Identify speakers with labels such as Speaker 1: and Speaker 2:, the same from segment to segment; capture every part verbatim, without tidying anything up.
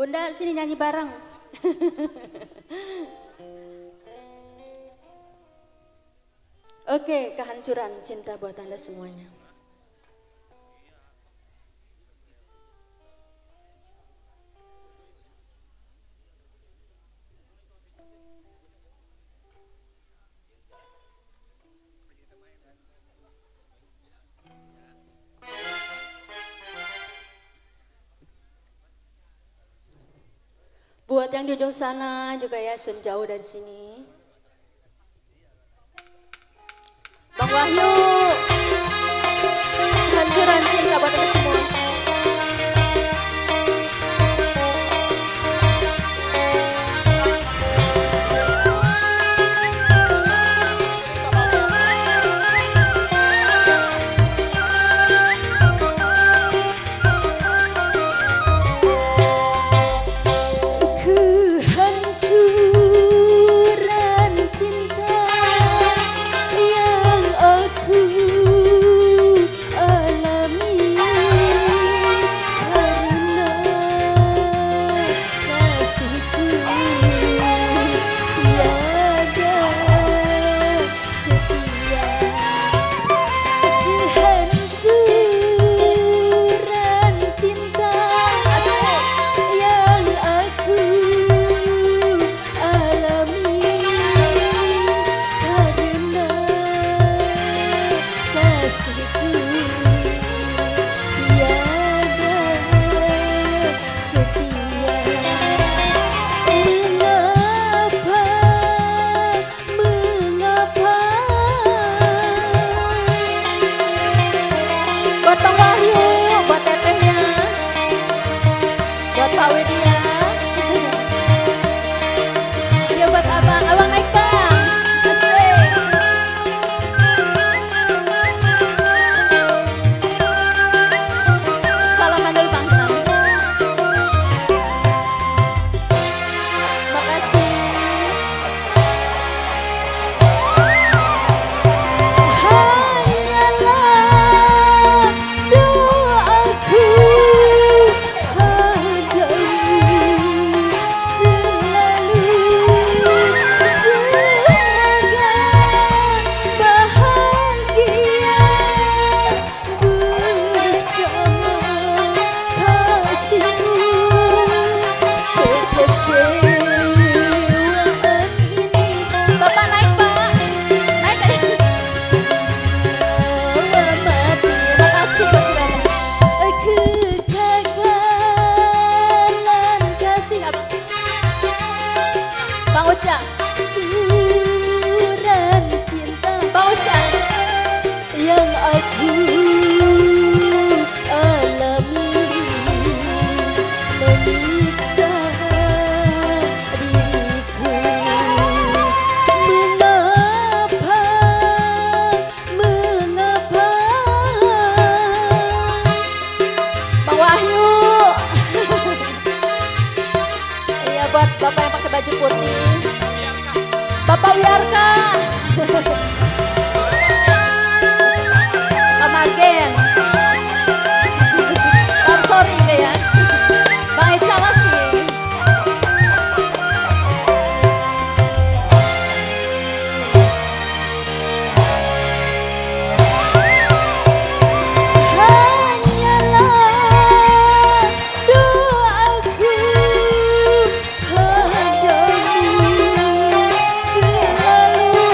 Speaker 1: Bunda sini nyanyi bareng. Oke, kehancuran cinta buat Anda semuanya. Buat yang di ujung sana juga ya, sun jauh dari sini. Bang Wahyu, hancuran cinta buat kita semua. Buat Bang Wahyu, buat tetehnya, buat Pak Widya, ya buat abang, abang naik bang, asik. Salaman dulu bang, makasih. Bang Uca, hancuran cinta, Bang Uca, yang aku alami menyiksa diriku. Mengapa, mengapa? Bang Wahyu, iya buat bapak yang pakai baju putih. Bapak Wiarka, Pak Magen, Bang Sorry ya, Bang Eca masih. Selalu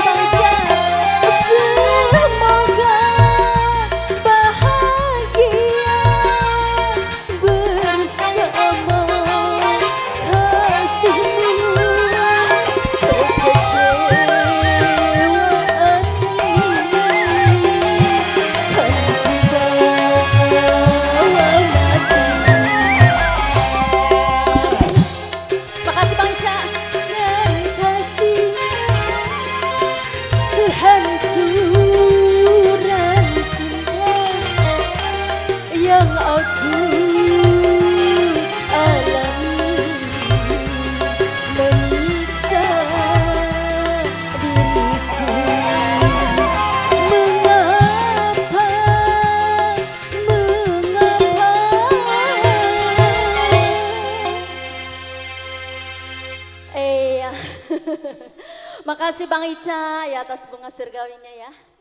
Speaker 1: Makasih Bang Ica ya atas bunga surgawinya ya.